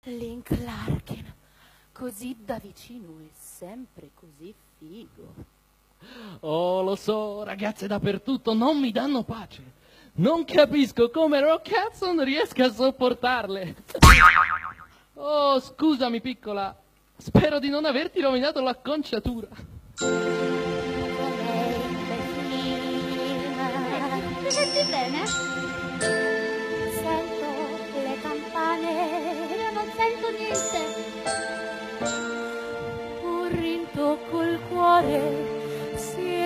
Link Larkin, così da vicino e sempre così figo. Oh, lo so, ragazze dappertutto non mi danno pace. Non capisco come Rock Hudson riesca a sopportarle. Oh, scusami piccola, spero di non averti rovinato l'acconciatura. Ti senti bene? Sento le campane, io non sento niente. Un rintocco il cuore si è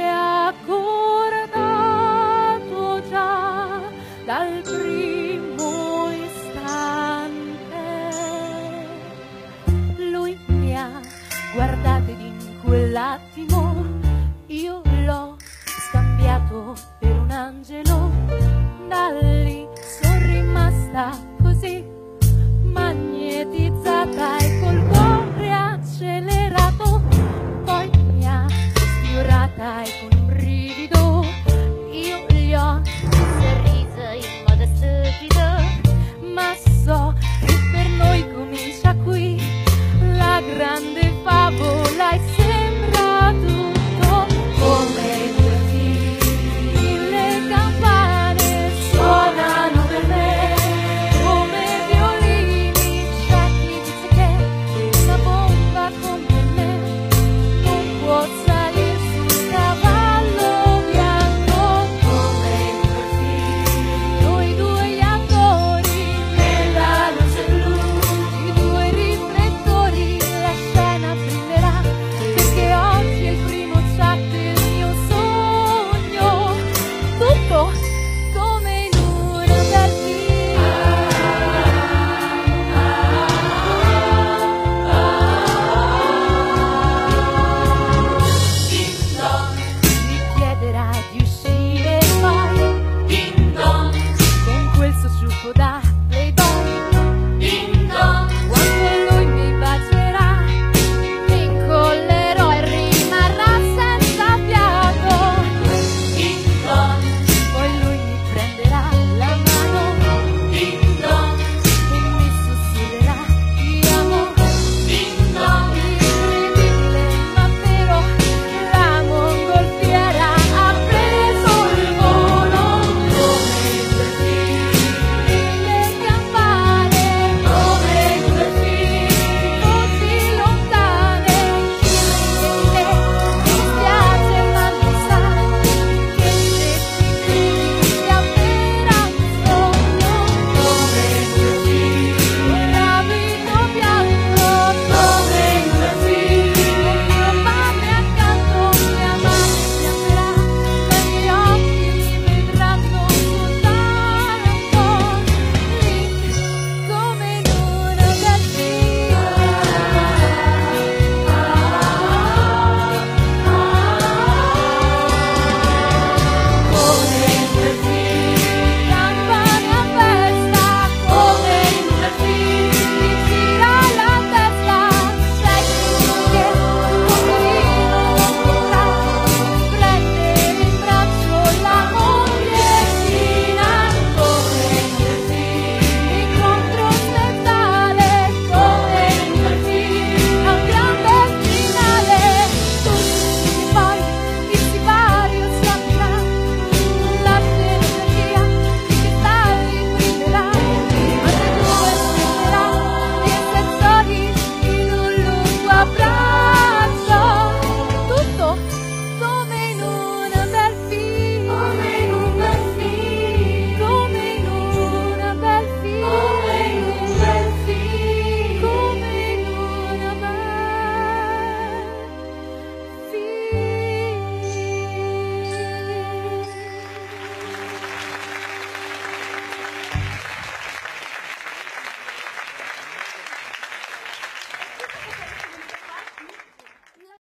accordato già dal primo istante. Lui mi ha guardato ed in quell'attimo io